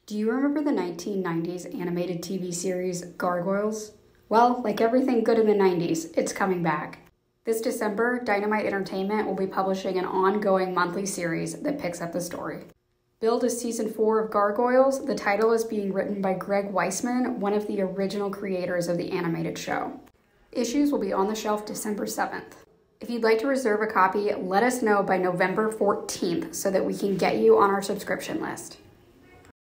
Do you remember the 1990s animated TV series Gargoyles? Well, like everything good in the 90s, it's coming back. This December, Dynamite Entertainment will be publishing an ongoing monthly series that picks up the story. Billed as Season 4 of Gargoyles, the title is being written by Greg Weisman, one of the original creators of the animated show. Issues will be on the shelf December 7th. If you'd like to reserve a copy, let us know by November 14th so that we can get you on our subscription list.